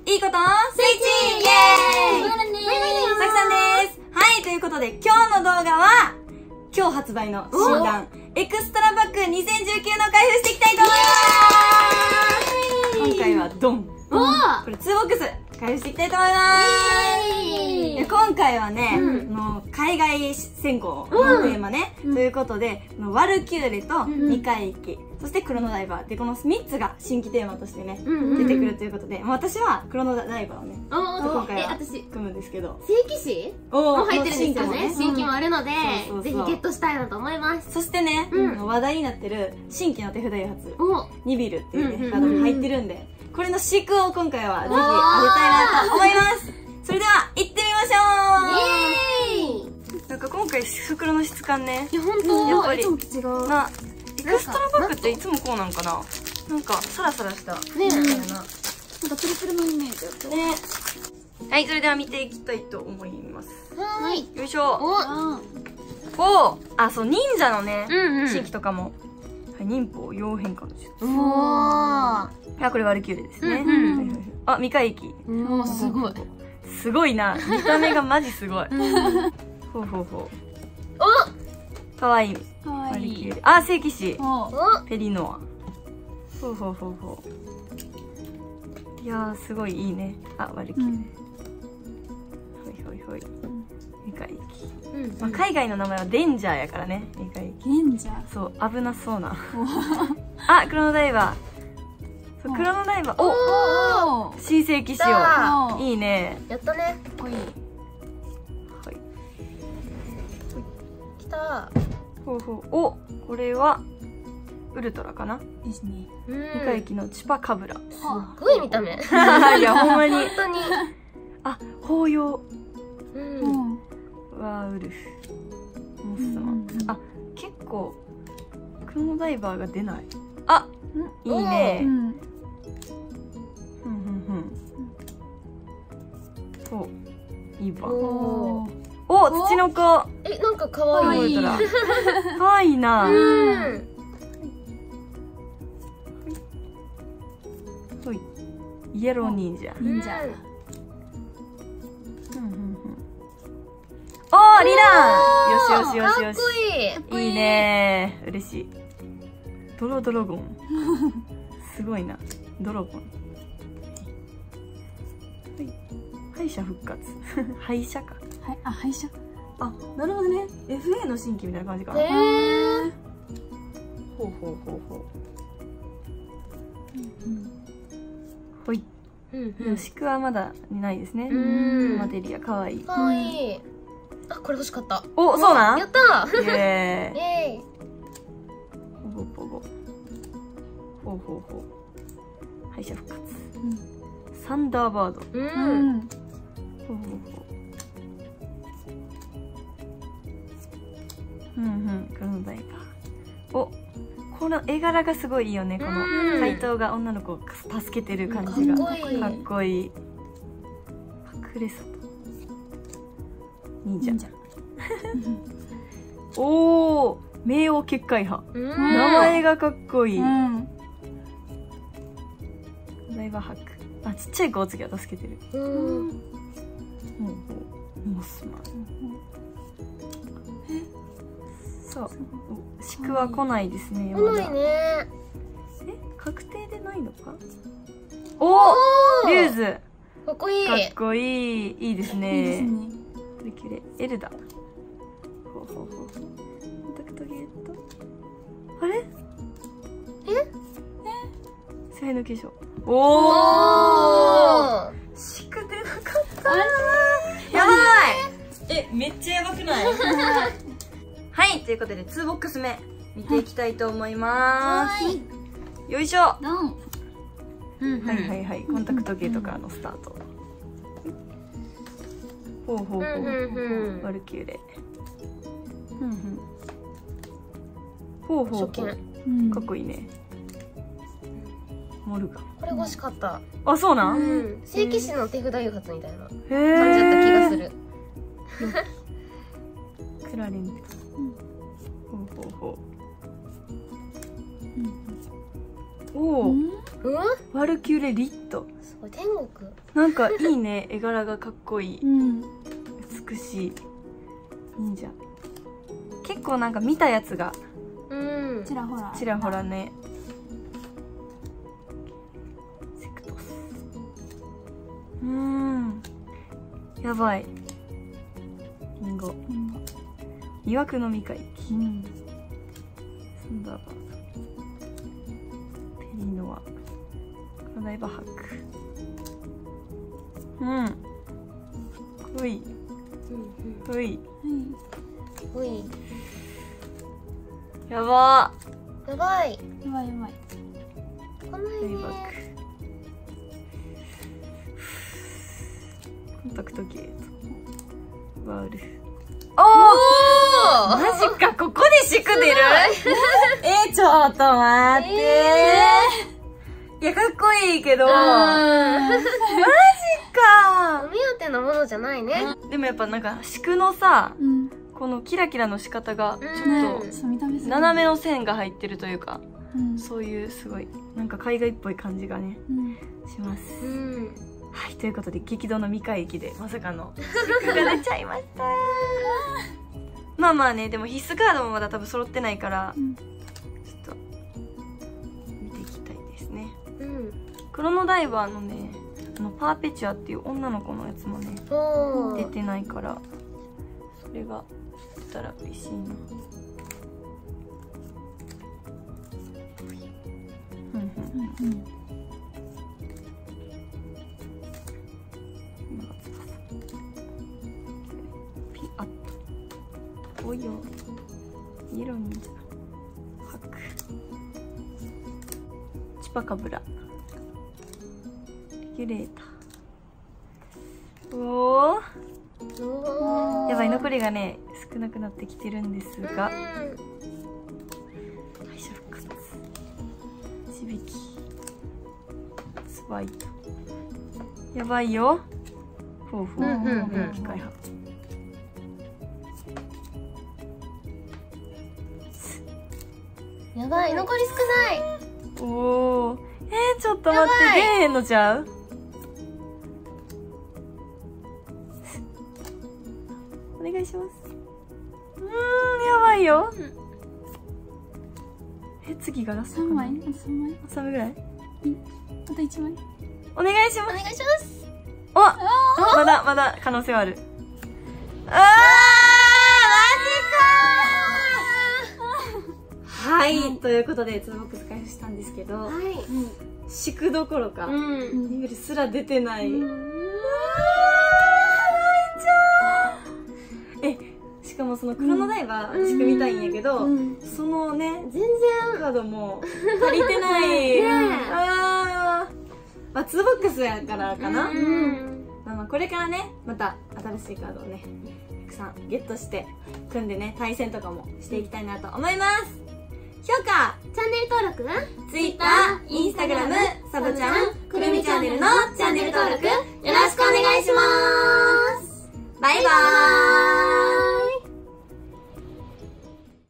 いいことスイッチイエーイさきさんです。はい、ということで今日の動画は今日発売の新刊エクストラパック2019の開封していきたいと思います。今回はドン、これ2ボックス開封していきたいと思います。今回はね、海外先行のテーマね、ということでワルキューレと二回忌、そしてクロノダイバーで、この3つが新規テーマとしてね出てくるということで、私はクロノダイバーをね今回は組むんですけど、 聖騎士も入ってるんですよね。新規もあるのでぜひゲットしたいなと思います。 そしてね、話題になってる新規の手札誘発ニビルっていうねカードが入ってるんで、これの飼育を今回はぜひあげたいなと思います。それでは行ってみましょう。イエーイ。なんか今回袋の質感ね、 いや本当やっぱりいつも違うな。エクストラパックっていつもこうなんかな、なんかサラサラしたねえ、なんかツルツルのイメージだったね。はい、それでは見ていきたいと思います。 はい、 よいしょ。お、あ、そう、忍者のね新規とかも、忍法妖変化の術。 うわー、いや、これワルキューレですね。あ、未開駅。 うわ、すごいすごいな、見た目がマジすごい。ほうほうほう。お、かわいい。ワルキューレ。あ、聖騎士。ペリノア。ほうほうほうほう。いやー、すごいいいね。あ、ワルキューレ。ほいほいほい。未開駅。海外の名前はデンジャーやからね。未開駅。 デンジャー。 そう、危なそうな。あ、クロノダイバー。そう、クロノダイバー。お、新聖騎士を。いいね。 やったね。 かっこいい。 はい。 きた。 ほうほう。お、これはウルトラかなですね。 未開駅のチパカブラ。 すっごい見た目。 いや、ほんまに。 本当に。 あ、紅葉。ワーウルフ。モスマン。あ、結構クロノダイバーが出ない。あ、いいね。そう、いいわ。お、土の子。 え、なんか可愛い。 可愛いな。ほい、イエロー忍者。 忍者。 おー、リラン。よしよしよしよし。 かっこいい。 いいねー、嬉しい。ドロドロゴン。すごいな、ドロゴン。敗者復活。敗者か。 はい、あ、敗者。 あ、なるほどね。FA の新規みたいな感じかな。ほうほうほうほう。ほい。よしくはまだないですね。マテリア、かわいい。 かわいい。あ、これ欲しかった。 お、そうなん。 やったー。イエーイ。 イエーイ。 ほぼほぼ。ほうほうほう。敗者復活。サンダーバード。ほうほうほう。クロノダイバー。お、この絵柄がすごいいいよね。この怪盗が女の子を助けてる感じがかっこいい。隠れ里忍者。おお、冥王結界派。名前がかっこいい。ダイバーハック。あ、ちっちゃい子を次は助けてる。モスマン。そう、宿は来ないですね。 来ないね。 え、確定でないのか。おお、リューズ。 かっこいい。 かっこいい。いいですね。エルダ。ほうほうほう。コンタクトゲート。あれ？支配の化粧。おお。しく出なかった。やばい。え、めっちゃやばくない？はい、ということで2ボックス目見ていきたいと思います。よいしょ。はいはいはい、コンタクトゲートからのスタート。ほうほうほうほう。ワルキューレ。ほうほうほう。かっこいいね。モルガン。 これ欲しかった。 あ、そうなん？ 聖騎士の手札誘発みたいな感じへだった気がする。 クラレンテ。ほうほうほう。おお、ワルキューレリット。 すすごい天国。 なんかいいね、絵柄がかっこいい。美しい。忍者。結構なんか見たやつが。 ちらほら。 ちらほらね。セクトス。やばい。リンゴ。魅惑の未開期。サンダーバード。ペリノア。クロダイバーハック。ふい。ふい。 ほい。 やばやばい。 やばいやばい。 この辺ね。 コンタクトゲート。ワール。おお、マジか、ここでシク出る。ちょっと待って。いや、かっこいいけど。マジか。 お目当てのものじゃないね。 でもやっぱなんかシクのさ、このキラキラの仕方がちょっと斜めの線が入ってるというか、そういうすごいなんか海外っぽい感じがね、します。はい、ということで激動の未開駅でまさかのシクが出ちゃいました。まあまあね、でも必須カードもまだ多分揃ってないから、ちょっと見ていきたいですね。クロノダイバーのね、パーペチュアっていう女の子のやつもね出てないから、それが出たら嬉しいな。ピアッとおよイエロー忍者ハックチパカブラレギュレーター。おお、やばい、残りがね少なくなってきてるんですが、敗者復活ちびきスワイト、やばいよ。ほうほう、機械派やばい、残り少ない。 おお、ちょっと待って、出えへんのちゃう？お願いします。やばいよ。次がラストかな。 3枚？あと3枚？ あと3枚ぐらい？ あと1枚？ お願いします。 お願いします。 お、まだ可能性はある。マジかはい、ということでツーボックス開封したんですけど、シクどころかニベルすら出てない。しかもそのクロノダイバーしか見たいんやけど、そのね全然カードも足りてない。まあ2ボックスやからかな。まあこれからねまた新しいカードをねたくさんゲットして組んでね対戦とかもしていきたいなと思います。評価、 チャンネル登録、 Twitter、Instagram、サブチャン、くるみチャンネルのチャンネル登録よろしくお願いします。バイバーイ。